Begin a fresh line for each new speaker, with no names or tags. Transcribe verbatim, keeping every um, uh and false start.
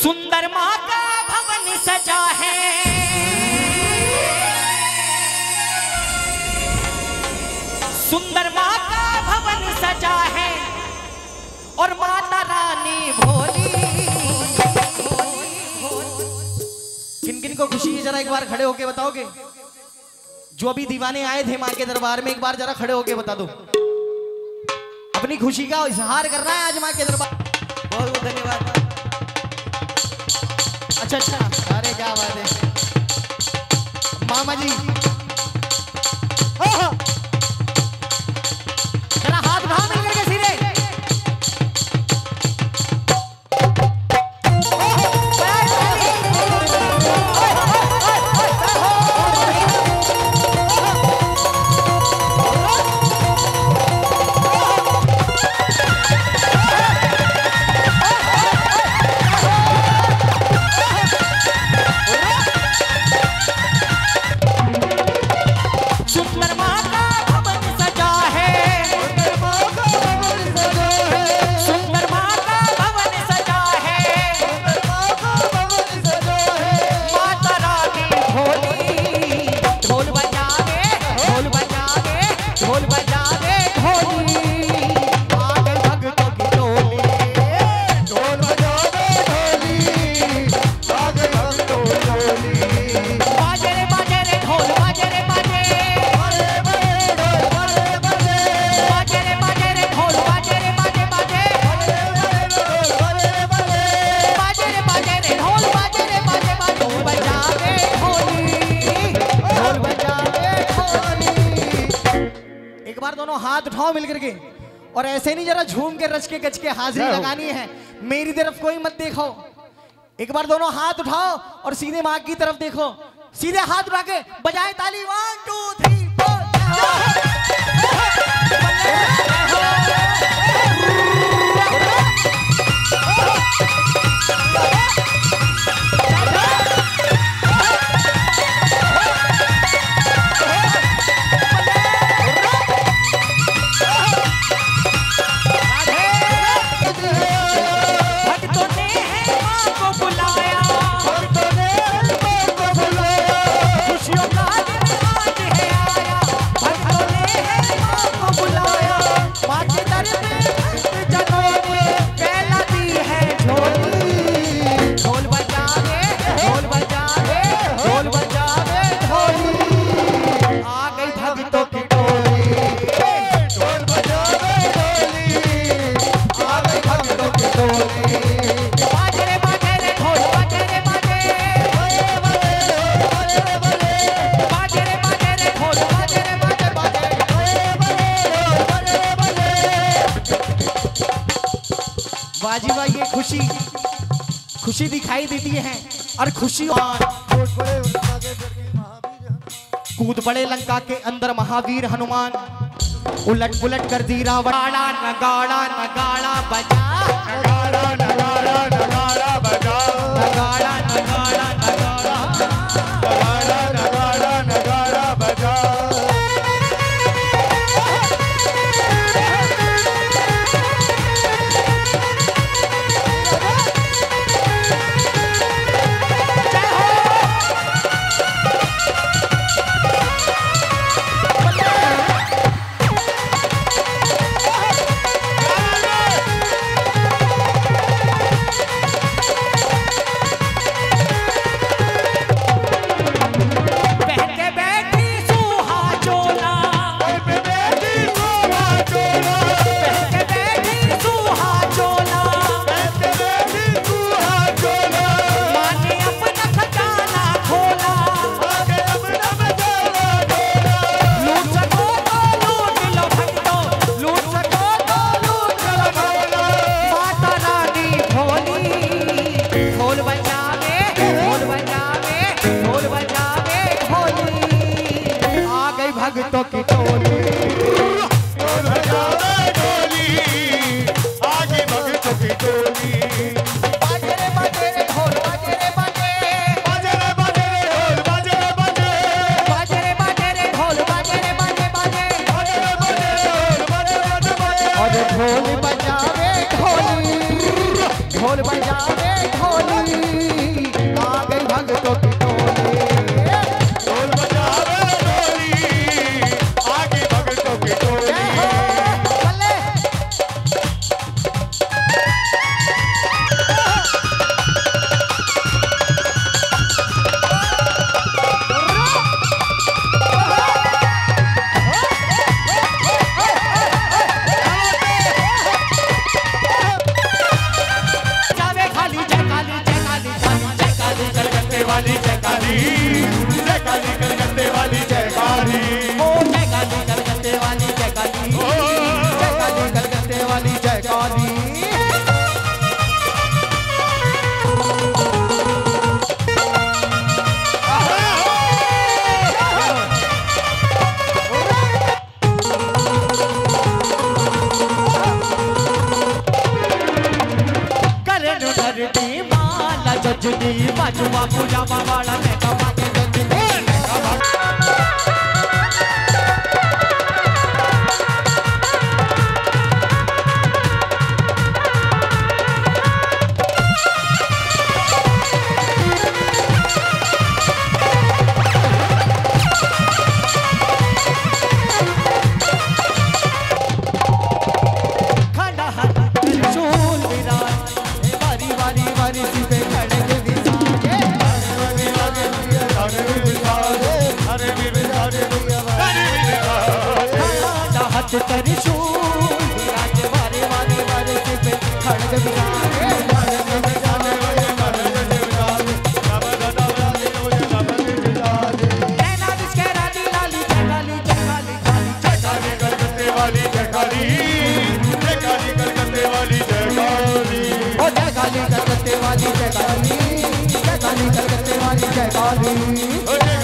सुंदर माँ का भवन सजा है, सुंदर माँ का भवन सजा है और माता रानी भोली। किन किन को खुशी है जरा एक बार खड़े होके बताओगे? जो अभी दीवाने आए थे माँ के दरबार में, एक बार जरा खड़े होके बता दो। अपनी खुशी का इजहार करना है आज माँ के दरबार। बहुत बहुत धन्यवाद। अच्छा अच्छा, अरे क्या बात है मामा जी। जरा हाथ उठाओ मिल करके सीधे। दोनों हाथ उठाओ मिलकर के और ऐसे नहीं, जरा झूम के रच के गच के हाजिरी लगानी है। मेरी तरफ कोई मत देखो, एक बार दोनों हाथ उठाओ और सीधे माँ की तरफ देखो। सीधे हाथ उठा के बजाए ताली। One two three four. बाजी भाई ये खुशी खुशी दिखाई देती है और खुशी। कूद पड़े लंका के अंदर महावीर हनुमान, उलट पुलट कर दी रावण। नगाड़ा नगाड़ा बजा, नगाड़ा नगाड़ा नगाड़ा बजा, नगाड़ा नगाड़ा नगाड़ा नगाड़ा नगाड़ा नगाड़ा बजा। आ गई भक्तों की टोली।
ढोल बजावे डोली, आ गई भक्तों की टोली। वाली जय काली, जय काली कलकत्ते वाली जय काली,
ओ जय काली कलकत्ते वाली जय काली, जय काली कलकत्ते वाली जय काली। करेनु धरती माला जजनी बाजुआ पूजा बावाला में कमा के जजनी। खड़ा हाथ त्रिशूल विराज, वारी वारी वारी सीधे खड़े के विसारे।
हरे वीर हरे
खड़ा हाथ त्रिशूल विराज, वारी वारी वारी सीधे खड़े के विसारे। नैना बिस्के रानी लाली जय काली, जय काली काली जय काली
कलकत्ते वाली जय काली, जय काली कलकत्ते वाली जय काली,
ओ जय काली कलकत्ते वाली जय काली, जय काली कलकत्ते वाली जय काली।